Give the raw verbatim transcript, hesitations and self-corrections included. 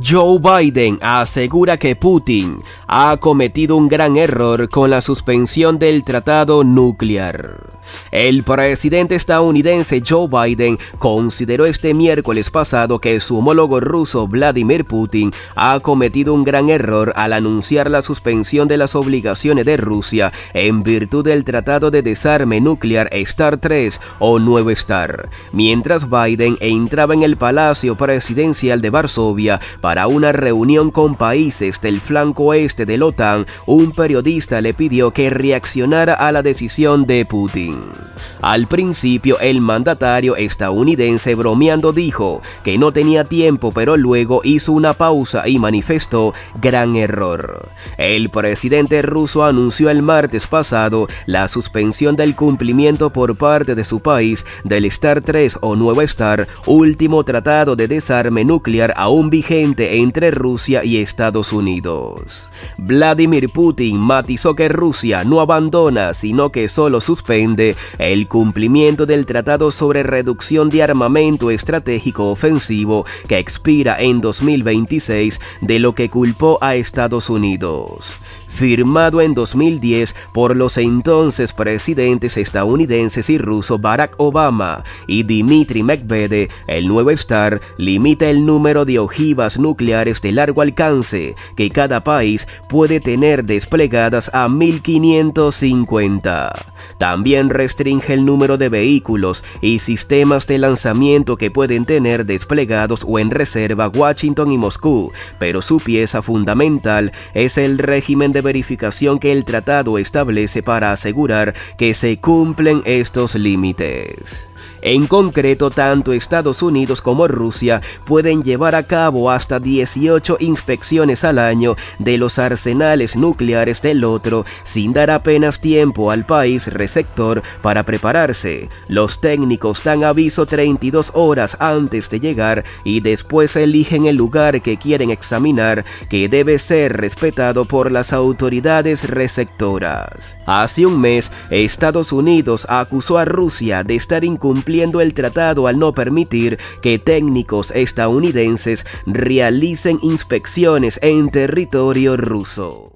Joe Biden asegura que Putin ha cometido un gran error con la suspensión del tratado nuclear. El presidente estadounidense Joe Biden consideró este miércoles pasado que su homólogo ruso Vladimir Putin ha cometido un gran error al anunciar la suspensión de las obligaciones de Rusia en virtud del Tratado de Desarme Nuclear START tres o Nuevo START. Mientras Biden entraba en el Palacio Presidencial de Varsovia para una reunión con países del flanco oeste de la OTAN, un periodista le pidió que reaccionara a la decisión de Putin. Al principio, el mandatario estadounidense bromeando dijo que no tenía tiempo, pero luego hizo una pausa y manifestó gran error. El presidente ruso anunció el martes pasado la suspensión del cumplimiento por parte de su país del START tres o Nuevo START, último tratado de desarme nuclear aún vigente entre Rusia y Estados Unidos. Vladimir Putin matizó que Rusia no abandona, sino que solo suspende el cumplimiento del Tratado sobre Reducción de Armamento Estratégico Ofensivo que expira en dos mil veintiséis, de lo que culpó a Estados Unidos. Firmado en dos mil diez por los entonces presidentes estadounidenses y ruso Barack Obama y Dmitry Medvedev, el Nuevo START limita el número de ojivas nucleares de largo alcance que cada país puede tener desplegadas a mil quinientos cincuenta. También restringe el número de vehículos y sistemas de lanzamiento que pueden tener desplegados o en reserva Washington y Moscú, pero su pieza fundamental es el régimen de verificación que el tratado establece para asegurar que se cumplen estos límites. En concreto, tanto Estados Unidos como Rusia pueden llevar a cabo hasta dieciocho inspecciones al año de los arsenales nucleares del otro, sin dar apenas tiempo al país receptor para prepararse. Los técnicos dan aviso treinta y dos horas antes de llegar y después eligen el lugar que quieren examinar, que debe ser respetado por las autoridades receptoras. Hace un mes, Estados Unidos acusó a Rusia de estar incumpliendo el tratado al no permitir que técnicos estadounidenses realicen inspecciones en territorio ruso.